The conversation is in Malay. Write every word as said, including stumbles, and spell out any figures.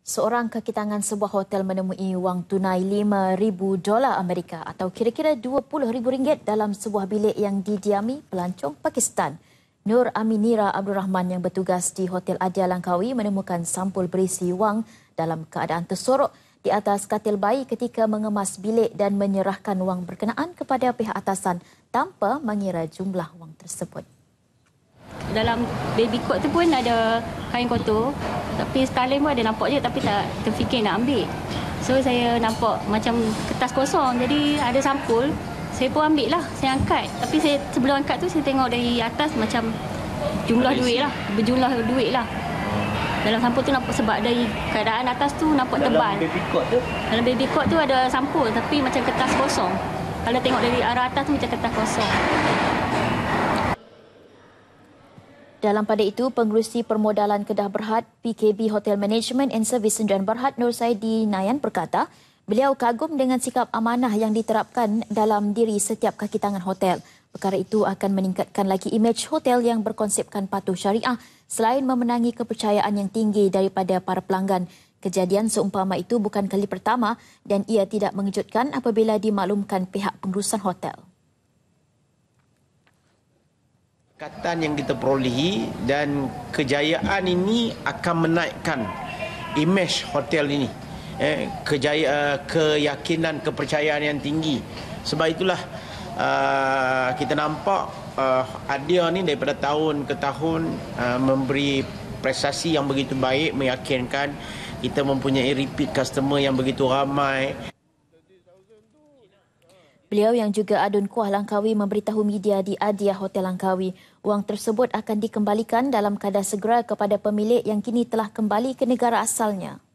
Seorang kaki tangan sebuah hotel menemui wang tunai lima ribu dolar Amerika atau kira-kira dua puluh ribu ringgit dalam sebuah bilik yang didiami pelancong Pakistan. Nur Aminira Abdul Rahman yang bertugas di Hotel Adia Langkawi menemukan sampul berisi wang dalam keadaan tersorok di atas katil bayi ketika mengemas bilik dan menyerahkan wang berkenaan kepada pihak atasan tanpa mengira jumlah wang tersebut. Dalam baby coat tu pun ada kain kotor. Tapi sekali pun ada nampak je tapi tak terfikir nak ambil. So saya nampak macam kertas kosong. Jadi ada sampul. Saya pun ambil lah. Saya angkat. Tapi saya sebelum angkat tu saya tengok dari atas macam jumlah duit lah. Berjumlah duit lah. Dalam sampul tu nampak sebab dari keadaan atas tu nampak tebal. Dalam baby coat tu? Dalam baby coat tu ada sampul tapi macam kertas kosong. Kalau tengok dari arah atas tu macam kertas kosong. Dalam pada itu, Pengerusi Permodalan Kedah Berhad P K B Hotel Management and Service Sdn Berhad Nur Saidi Nayan berkata, beliau kagum dengan sikap amanah yang diterapkan dalam diri setiap kaki tangan hotel. Perkara itu akan meningkatkan lagi imej hotel yang berkonsepkan patuh syariah selain memenangi kepercayaan yang tinggi daripada para pelanggan. Kejadian seumpama itu bukan kali pertama dan ia tidak mengejutkan apabila dimaklumkan pihak pengurusan hotel. Kekatan yang kita perolehi dan kejayaan ini akan menaikkan imej hotel ini. Eh, kejaya, keyakinan, kepercayaan yang tinggi. Sebab itulah uh, kita nampak uh, Adia ni daripada tahun ke tahun uh, memberi prestasi yang begitu baik, meyakinkan kita mempunyai repeat customer yang begitu ramai. Beliau yang juga adun kuah Langkawi memberitahu media di Adia Hotel Langkawi, wang tersebut akan dikembalikan dalam kadar segera kepada pemilik yang kini telah kembali ke negara asalnya.